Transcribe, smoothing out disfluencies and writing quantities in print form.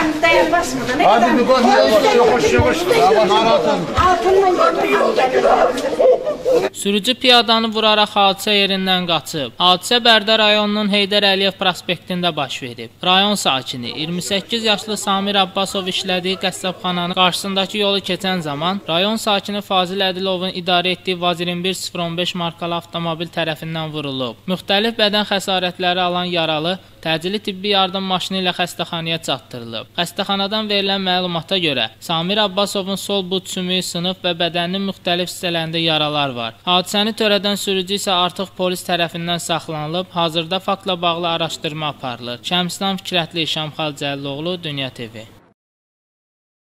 dayan basma da. Hadi bir koy, yavaş. Sürücü piyadanı vuraraq hadisə yerindən qaçıb. Hadisə Bərdə rayonunun Heydər Əliyev prospektində baş verib. Rayon sakini 28 yaşlı Samir Abbasov işlədiyi qəssabxananın qarşısındakı yolu keçən zaman rayon sakini Fazil Ədilovun idarə etdiyi Vaz 21015 markalı avtomobil tərəfindən vurulub. Müxtəlif bədən xəsarətləri alan yaralı təcili tibbi yardım maşını ilə xəstəxanaya çatdırılıb. Xəstəxanadan verilən məlumata görə Samir Abbasovun sol but sümüyü sınıb və bədəninin müxtəlif hissələrində yaralar var. Hadisəni törədən sürücü isə artıq polis tərəfindən saxlanılıb, hazırda faktla bağlı araşdırma aparılır. Şəmsdan Fikrətli, Şamxal Cəlloğlu, Dünya TV.